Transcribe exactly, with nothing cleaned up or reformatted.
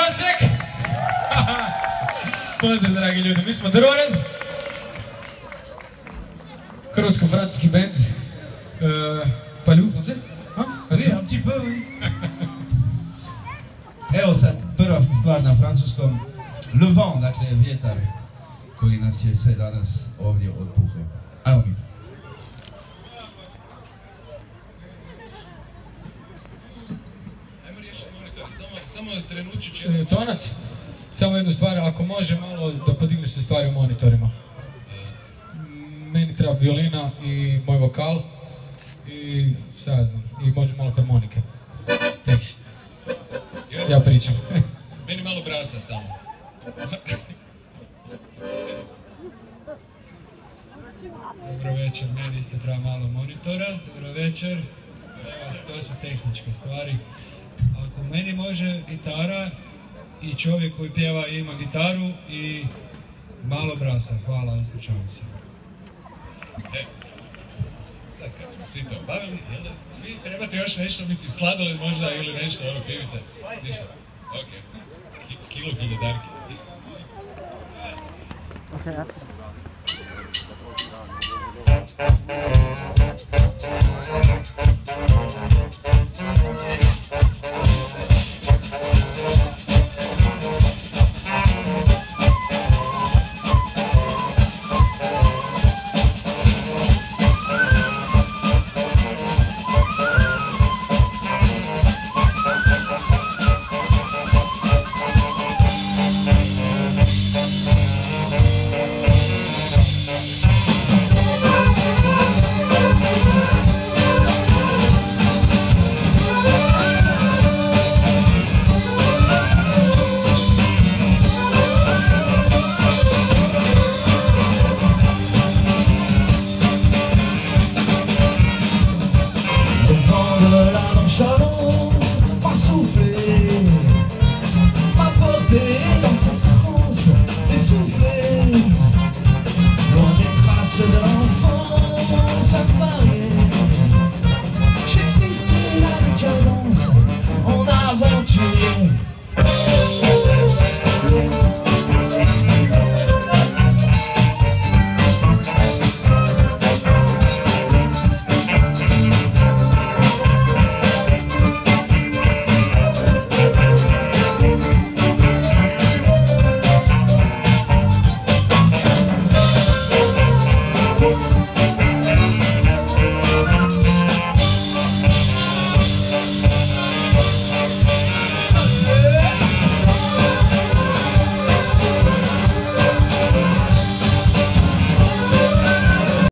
Osijek! Pozdrav, dragi ljudi, mi smo Drvored. Croatsko-francuski band. Parlez-vous français? Oui, un petit peu, oui. Evo sad prva stvar na francuskom. Le vent, dakle vjetar koji nas je sve danas ovdje otpuhao. Ajmo mi. Ajmo riješiti monitor, samo, samo trenučić jedan... Tonac, samo jednu stvar, ako može malo da podigneš sve stvari u monitorima. Meni treba violina i moj vokal i šta ja znam, i može malo harmonike. Tek si. Ja pričam. Meni malo brasa samo. Dobro večer, meni isto treba malo monitora. Dobro večer. Evo, to su tehničke stvari. Ako meni može gitara i čovjek koji pjeva ima gitaru i malo brasa. Hvala, ispričavam se. E, sad kad smo svi to obavili, jel da vi trebate još nešto, mislim, sladoled možda ili nešto, ovo pivice? Ništa? Ok. Kilo hiljadarki. Okay.